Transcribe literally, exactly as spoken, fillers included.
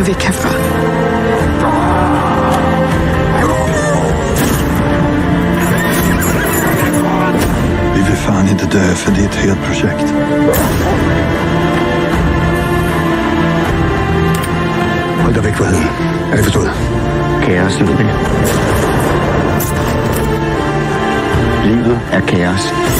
væk herfra. Vi vil fan inte dö, för det är ett helt projekt. Hold dig væk fra heden. Er det forstået? Kaos, Ludvig. Livet er kaos.